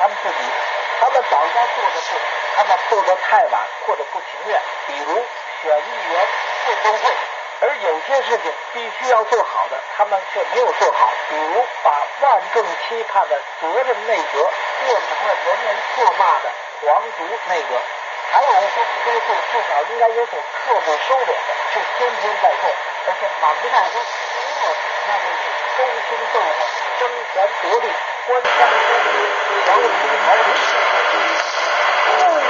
他们自己，他们早该做的事，他们做得太晚或者不情愿，比如选议员、辩论会。而有些事情必须要做好的，他们却没有做好，比如把万众期盼的责任内阁变成了人人唾骂的皇族内阁。还有一些不该做，至少应该有所克制收敛的，却天天在做，而且满不在乎。那就是勾心斗角、争权夺利、官商勾结、强行逃离。